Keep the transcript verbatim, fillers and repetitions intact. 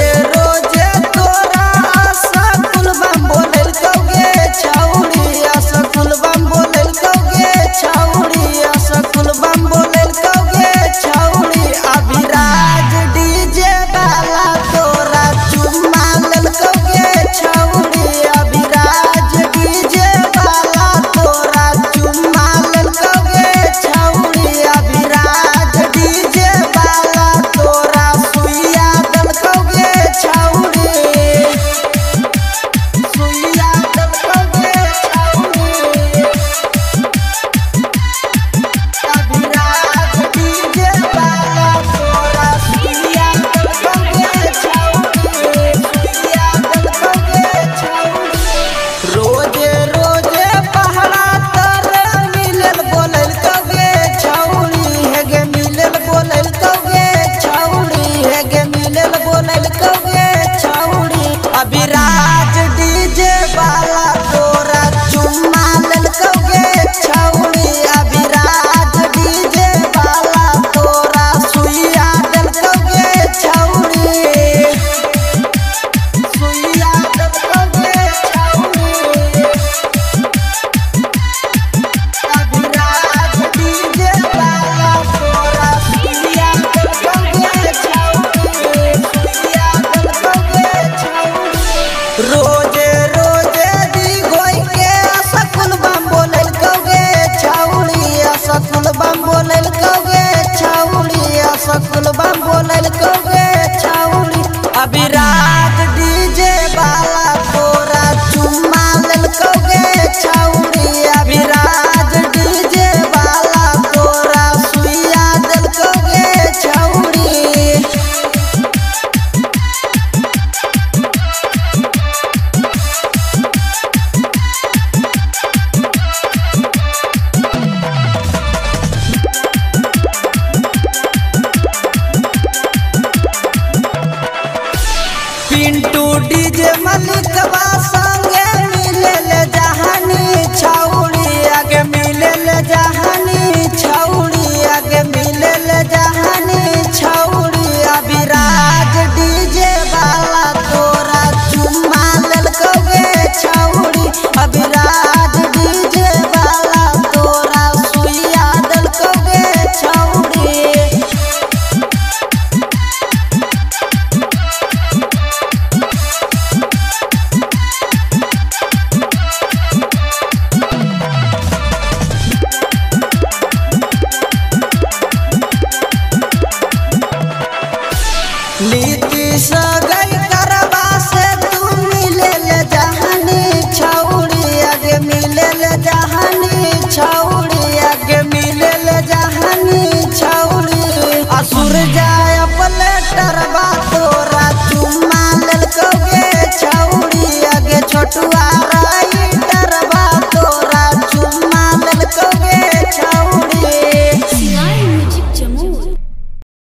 रोजे रोजे तोरा सकुल बम बोलल कौगे छौड़ी सकुल बम बोलल कौगे छौड़ी सकुल बम बोलल कौगे छौड़ी अभिराज डीजे वाला तोरा चुम्मा लेल कौगे छौड़ी अभिराज डीजे वाला तोरा चुम्मा लेल कौगे छौड़ी अभिराज डीजे वाला तोरा सुइया दल कौगे छौड़ी सुइया दल कौगे छौड़ी अभिराज डीजे वाला तोरा सुइया दल कौगे छौड़ी सुइया दल कौगे छौड़ी रोजे रोजे पहरा तर मिलल बोलल कौगे छौड़ी हेगे मिलल बोलल कौगे छौड़ी हेगे मिलल बोलल कौगे छौड़ी अभिराज डीजे वाला तोरा चुम्मा लेल कौगे छौड़ी अभिराज डीजे वाला तोरा सुइया दल कौगे छौड़ी सुइया दल कौगे छौड़ी अभिराज डीजे वाला तोरा सुइया दल कौगे छौड़ी सुइया दल कौगे छौड़ी रोजे रोजे दी गोई के सकुल बम बोलल कौगे छौड़ी सकुल बम बोलल कौगे छौड़ी सकुल बम बोलल कौगे छौड़ी अभिराज डीजे वाला तोरा चुम्मा लेल कौगे छौड़ी अभिराज डीजे वाला तोरा सुइया दल कौगे छौड़ी पिंटू डीजे मलिकवा संगे मिलल जहानी छौड़ी आगे मिलल जहानी छौड़ी आगे मिलल जहानी छौड़ी अभिराज डीजे वाला तोरा चुम्मा लेल कौगे छौड़ी अभिराज डीजे वाला तोरा सुइया दल कौगे छौड़ी नीतीश गई करवा से तू मिलल जहानी छौड़ी आगे मिलल जहानी छौड़ी